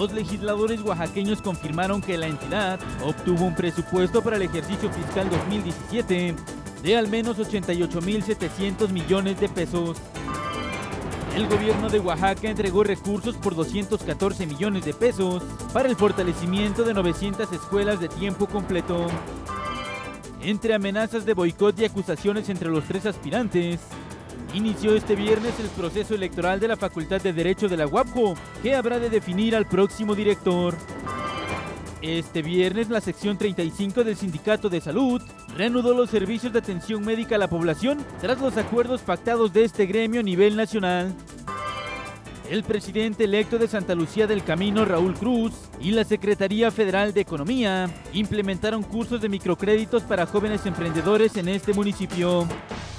Los legisladores oaxaqueños confirmaron que la entidad obtuvo un presupuesto para el ejercicio fiscal 2017 de al menos 88.700 millones de pesos. El gobierno de Oaxaca entregó recursos por 214 millones de pesos para el fortalecimiento de 900 escuelas de tiempo completo. Entre amenazas de boicot y acusaciones entre los tres aspirantes, inició este viernes el proceso electoral de la Facultad de Derecho de la UAPJO, que habrá de definir al próximo director. Este viernes, la sección 35 del Sindicato de Salud reanudó los servicios de atención médica a la población tras los acuerdos pactados de este gremio a nivel nacional. El presidente electo de Santa Lucía del Camino, Raúl Cruz, y la Secretaría Federal de Economía implementaron cursos de microcréditos para jóvenes emprendedores en este municipio.